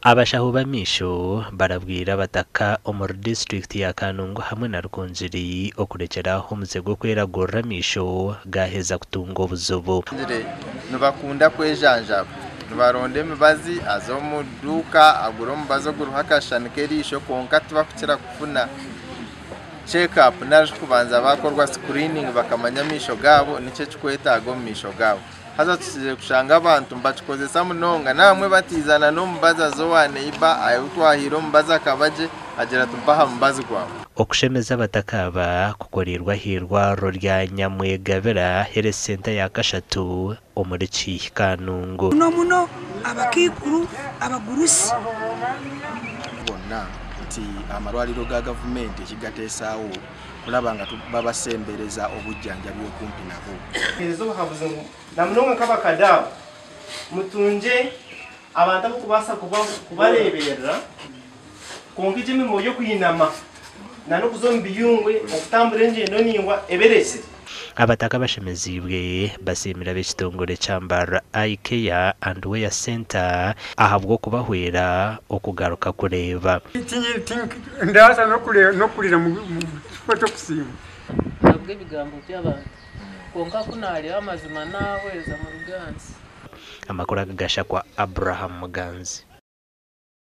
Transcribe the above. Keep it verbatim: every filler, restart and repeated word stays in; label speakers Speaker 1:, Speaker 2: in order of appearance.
Speaker 1: Abashaho bamisho barabwira bataka omuri district ya Kanungu hamwe na Rukungiri okurekeraho omuzego kweragurira misho gaheza kutunga obuzobo.
Speaker 2: Nubakunda kwejanjaba nubaronde emibazi azo mu duka agura omubazi oguruhakashanike erisho konka tibakukira kufuna check up naje kubanza bakorwa screening bakamanya misho gabo nice kikwetaga omu misho gabo. Haza tusize kushanga abantu mbachikozesa munonga namwe batizana no mubaza zo waneiba ayutwahiro mubaza kabaje agera tumpaha mubazi kwawe.
Speaker 1: Okushemeza abatakaba kukorirwa hirwa rorya Nyamwegabera here center ya kashatu omuri Kanungu.
Speaker 3: Muno muno abakikuru abagurusi
Speaker 4: bonna nti amalwaliro ga gavumenti ekigateesaawo kulaba nga babasembereza obujjanjabi okumpi nabo.
Speaker 5: Ezo habuze namunonga kabakadabu mutunje abantu kubasa kubareberera konkije mimo yo kuyinama nano kuzombiyungwe okutambura engendo ningwa eberese.
Speaker 1: Abataka bashemezibwe basimira b'ekitongole cyambara IKEA and Wear Center ahabwo kubahwera okugaruka kureba.
Speaker 6: Ndaza no kureba no kurira mu foto kusimu.
Speaker 7: Nabwo ibigambo by'abantu konka kunari amazima nahweza mu ruganzi.
Speaker 1: Amakuru agagasha kwa Abraham Muganzi.